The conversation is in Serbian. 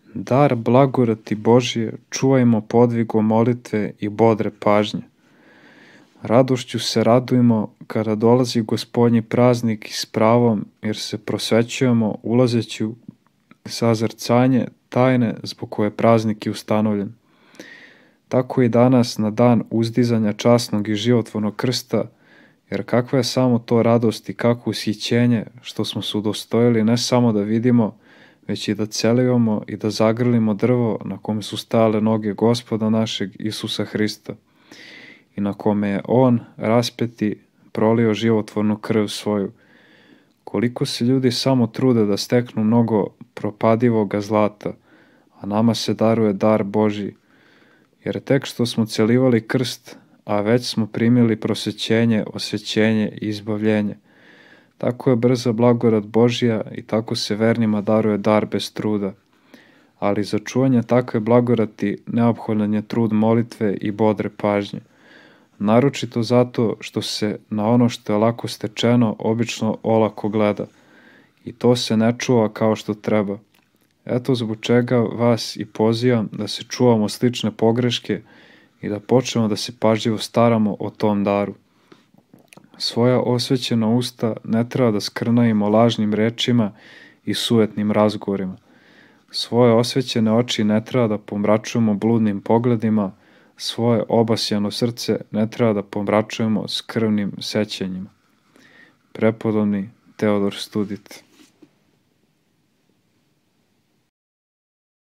Dar blagodati Božje čuvajmo podvigom molitve i bodre pažnje. Radošću se radujmo kada dolazi Gospodnji praznik i s pravom, jer se prosvećujemo ulazeći u sazrcanje tajne zbog koje praznik je ustanovljen. Tako i danas na dan uzdizanja časnog i životvornog krsta, jer kakva je samo to radost i kakvo ushićenje što smo se udostojili ne samo da vidimo, već i da celivamo i da zagrlimo drvo na kome su stajale noge Gospoda našeg Isusa Hrista i na kome je On, raspeti, prolio životvornu krv svoju. Koliko se ljudi samo trude da steknu mnogo propadivoga zlata, a nama se daruje dar Božji, jer tek što smo celivali krst, a već smo primili prosvećenje, osvećenje i izbavljenje. Tako je brza blagodat Božja i tako se vernima daruje dar bez truda. Ali za čuvanje takve blagodati neophodan je trud molitve i bodre pažnje. Naročito zato što se na ono što je lako stečeno obično olako gleda i to se ne čuva kao što treba. Eto zbog čega vas i pozivam da se čuvamo slične pogreške i da počnemo da se pažljivo staramo o tom daru. Svoja osvećena usta ne treba da skrnajimo lažnim rečima i sujetnim razgovorima. Svoje osvećene oči ne treba da pomračujemo bludnim pogledima, svoje obasjano srce ne treba da pomračujemo s krvnim sećanjima. Prepodobni Teodor Studit.